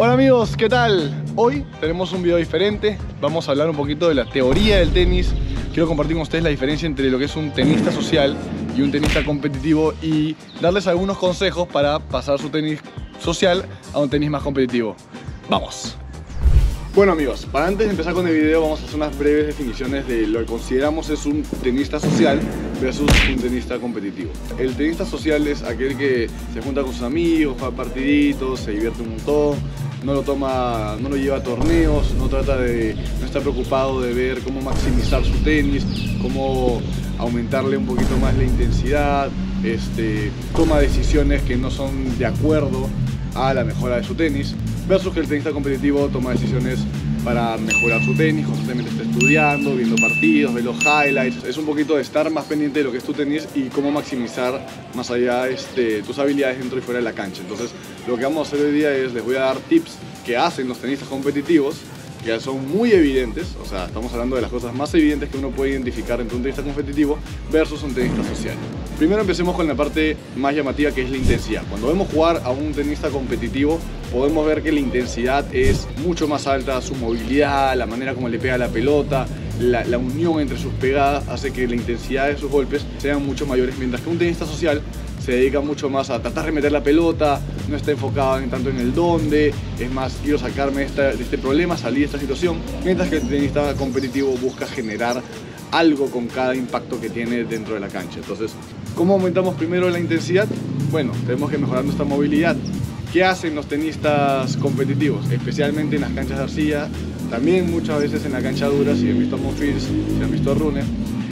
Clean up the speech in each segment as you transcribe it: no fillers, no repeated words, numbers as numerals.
Hola amigos, ¿qué tal? Hoy tenemos un video diferente. Vamos a hablar un poquito de la teoría del tenis. Quiero compartir con ustedes la diferencia entre lo que es un tenista social y un tenista competitivo y darles algunos consejos para pasar su tenis social a un tenis más competitivo. ¡Vamos! Bueno amigos, para antes de empezar con el video vamos a hacer unas breves definiciones de lo que consideramos es un tenista social versus un tenista competitivo. El tenista social es aquel que se junta con sus amigos, juega partiditos, se divierte un montón, no lo lleva a torneos, no está preocupado de ver cómo maximizar su tenis, cómo aumentarle un poquito más la intensidad, toma decisiones que no son de acuerdo a la mejora de su tenis, versus que el tenista competitivo toma decisiones para mejorar su tenis, constantemente está estudiando, viendo partidos, ve los highlights. Es un poquito de estar más pendiente de lo que es tu tenis y cómo maximizar más allá tus habilidades dentro y fuera de la cancha. Entonces lo que vamos a hacer hoy día es, les voy a dar tips que hacen los tenistas competitivos, que son muy evidentes, o sea, estamos hablando de las cosas más evidentes que uno puede identificar entre un tenista competitivo versus un tenista social. Primero empecemos con la parte más llamativa, que es la intensidad. Cuando vemos jugar a un tenista competitivo, podemos ver que la intensidad es mucho más alta, su movilidad, la manera como le pega la pelota, la unión entre sus pegadas hace que la intensidad de sus golpes sean mucho mayores, mientras que un tenista social se dedica mucho más a tratar de meter la pelota, no está enfocado tanto en el dónde, es más, quiero sacarme de este problema, salir de esta situación, mientras que el tenista competitivo busca generar algo con cada impacto que tiene dentro de la cancha. Entonces, ¿cómo aumentamos primero la intensidad? Bueno, tenemos que mejorar nuestra movilidad. ¿Qué hacen los tenistas competitivos? Especialmente en las canchas de arcilla, también muchas veces en la cancha dura, si han visto a Monfils, si han visto a Rune,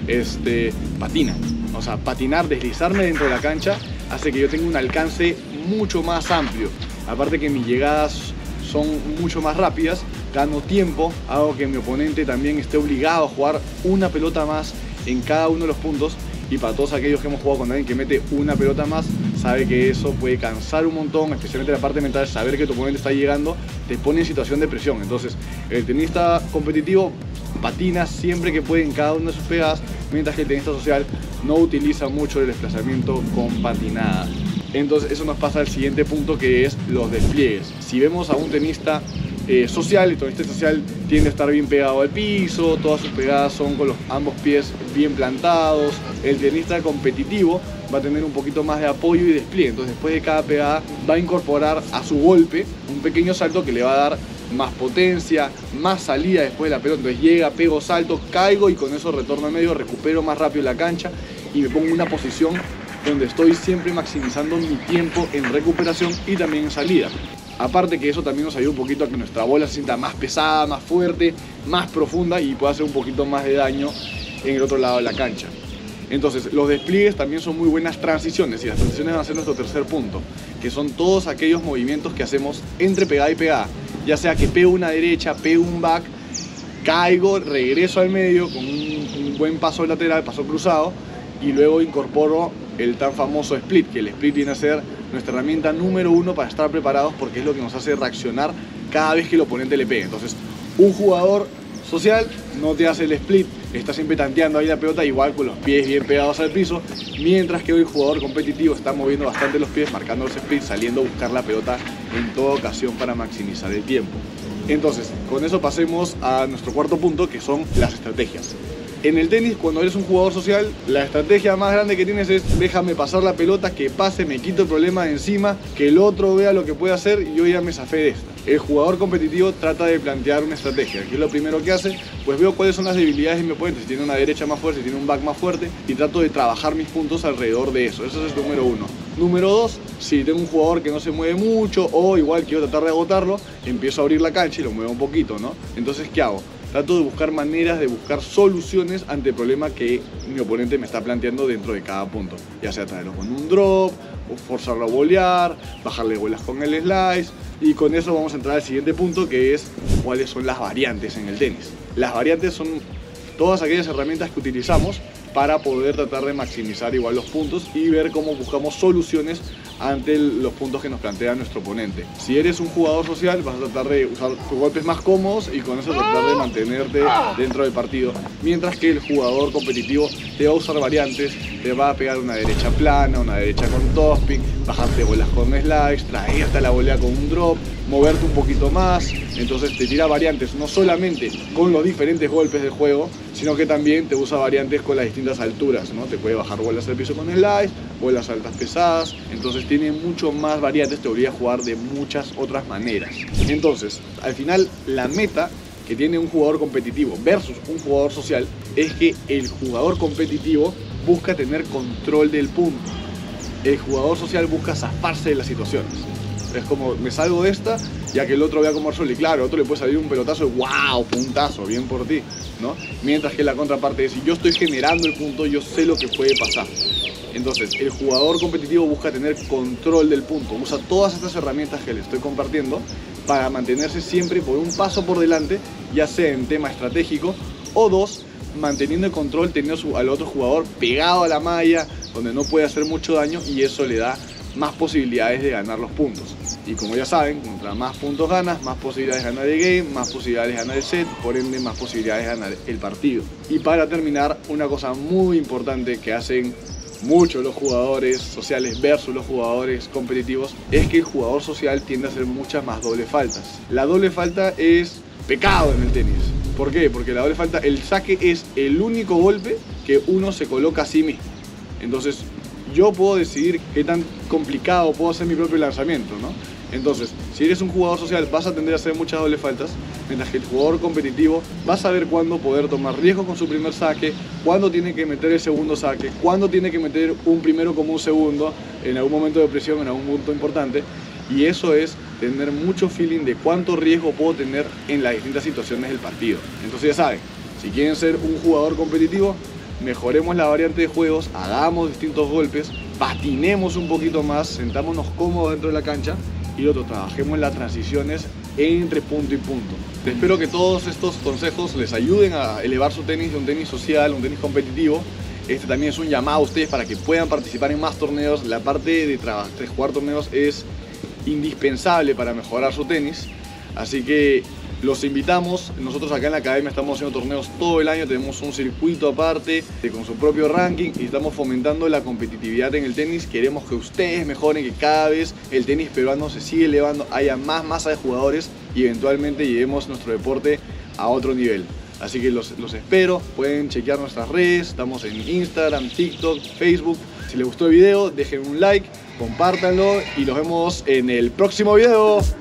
patinan. O sea, patinar, deslizarme dentro de la cancha hace que yo tenga un alcance mucho más amplio. Aparte que mis llegadas son mucho más rápidas, gano tiempo, hago que mi oponente también esté obligado a jugar una pelota más en cada uno de los puntos. Y para todos aquellos que hemos jugado con alguien que mete una pelota más, sabe que eso puede cansar un montón, especialmente la parte mental, saber que tu oponente está llegando, te pone en situación de presión. Entonces, el tenista competitivo patina siempre que puede en cada una de sus pegadas, mientras que el tenista social no utiliza mucho el desplazamiento con patinada. Entonces, eso nos pasa al siguiente punto, que es los despliegues. Si vemos a un tenista social, el tenista social tiende a estar bien pegado al piso, todas sus pegadas son con ambos pies bien plantados. El tenista competitivo va a tener un poquito más de apoyo y despliegue, entonces después de cada pegada va a incorporar a su golpe un pequeño salto que le va a dar más potencia, más salida después de la pelota. Entonces llega, pego, salto, caigo y con eso retorno al medio, recupero más rápido la cancha y me pongo en una posición donde estoy siempre maximizando mi tiempo en recuperación y también en salida. Aparte que eso también nos ayuda un poquito a que nuestra bola se sienta más pesada, más fuerte, más profunda y pueda hacer un poquito más de daño en el otro lado de la cancha. Entonces, los despliegues también son muy buenas transiciones, y las transiciones van a ser nuestro tercer punto, que son todos aquellos movimientos que hacemos entre pegada y pegada. Ya sea que pego una derecha, pego un back, caigo, regreso al medio con un buen paso lateral, paso cruzado, y luego incorporo el tan famoso split, que el split viene a ser nuestra herramienta número uno para estar preparados, porque es lo que nos hace reaccionar cada vez que el oponente le pegue. Entonces, un jugador social no te hace el split, está siempre tanteando ahí la pelota igual con los pies bien pegados al piso, mientras que hoy el jugador competitivo está moviendo bastante los pies, marcando ese split, saliendo a buscar la pelota en toda ocasión para maximizar el tiempo. Entonces, con eso pasemos a nuestro cuarto punto, que son las estrategias. En el tenis, cuando eres un jugador social, la estrategia más grande que tienes es: déjame pasar la pelota, que pase, me quito el problema de encima, que el otro vea lo que puede hacer y yo ya me zafé de esta. El jugador competitivo trata de plantear una estrategia. ¿Qué es lo primero que hace? Pues veo cuáles son las debilidades de mi oponente, si tiene una derecha más fuerte, si tiene un back más fuerte, y trato de trabajar mis puntos alrededor de eso. Eso es el número uno. Número dos, si tengo un jugador que no se mueve mucho o igual quiero tratar de agotarlo, empiezo a abrir la cancha y lo muevo un poquito, ¿no? Entonces, ¿qué hago? Trato de buscar maneras, de buscar soluciones ante el problema que mi oponente me está planteando dentro de cada punto. Ya sea traerlo con un drop, o forzarlo a volear, bajarle bolas con el slice. Y con eso vamos a entrar al siguiente punto, que es cuáles son las variantes en el tenis. Las variantes son todas aquellas herramientas que utilizamos para poder tratar de maximizar igual los puntos y ver cómo buscamos soluciones ante los puntos que nos plantea nuestro oponente. Si eres un jugador social, vas a tratar de usar tus golpes más cómodos y con eso tratar de mantenerte dentro del partido, mientras que el jugador competitivo te va a usar variantes, te va a pegar una derecha plana, una derecha con topspin, bajarte bolas con slice, traerte la volea con un drop, moverte un poquito más. Entonces te tira variantes no solamente con los diferentes golpes del juego, sino que también te usa variantes con las distintas alturas, ¿no? Te puede bajar bolas al piso con slice, bolas altas pesadas. Entonces tiene mucho más variantes, te obliga a jugar de muchas otras maneras. Entonces, al final, la meta que tiene un jugador competitivo versus un jugador social es que el jugador competitivo busca tener control del punto. El jugador social busca zafarse de las situaciones. Es como, me salgo de esta, ya que el otro vea como resuelve. Y claro, el otro le puede salir un pelotazo y ¡wow! Puntazo, bien por ti, ¿no? Mientras que la contraparte es, si yo estoy generando el punto, yo sé lo que puede pasar. Entonces, el jugador competitivo busca tener control del punto. Usa todas estas herramientas que le estoy compartiendo para mantenerse siempre por un paso por delante, ya sea en tema estratégico, o dos, manteniendo el control, teniendo al otro jugador pegado a la malla, donde no puede hacer mucho daño, y eso le da más posibilidades de ganar los puntos. Y como ya saben, contra más puntos ganas, más posibilidades de ganar el game, más posibilidades de ganar el set, por ende más posibilidades de ganar el partido. Y para terminar, una cosa muy importante que hacen muchos los jugadores sociales versus los jugadores competitivos es que el jugador social tiende a hacer muchas más doble faltas. La doble falta es pecado en el tenis. ¿Por qué? Porque la doble falta, el saque es el único golpe que uno se coloca a sí mismo. Entonces yo puedo decidir qué tan complicado puedo hacer mi propio lanzamiento, ¿no? Entonces, si eres un jugador social vas a tender a hacer muchas dobles faltas, mientras que el jugador competitivo va a saber cuándo poder tomar riesgos con su primer saque, cuándo tiene que meter el segundo saque, cuándo tiene que meter un primero como un segundo, en algún momento de presión, en algún punto importante. Y eso es tener mucho feeling de cuánto riesgo puedo tener en las distintas situaciones del partido. Entonces ya saben, si quieren ser un jugador competitivo, mejoremos la variante de juegos, hagamos distintos golpes, patinemos un poquito más, sentámonos cómodos dentro de la cancha, y lo otro, trabajemos en las transiciones entre punto y punto. Espero que todos estos consejos les ayuden a elevar su tenis de un tenis social, un tenis competitivo. Este también es un llamado a ustedes para que puedan participar en más torneos. La parte de jugar torneos es indispensable para mejorar su tenis, así que los invitamos. Nosotros acá en la academia estamos haciendo torneos todo el año, tenemos un circuito aparte con su propio ranking y estamos fomentando la competitividad en el tenis. Queremos que ustedes mejoren, que cada vez el tenis peruano se sigue elevando, haya más masa de jugadores y eventualmente llevemos nuestro deporte a otro nivel. Así que los espero, pueden chequear nuestras redes, estamos en Instagram, TikTok, Facebook. Si les gustó el video, dejen un like, compártanlo y nos vemos en el próximo video.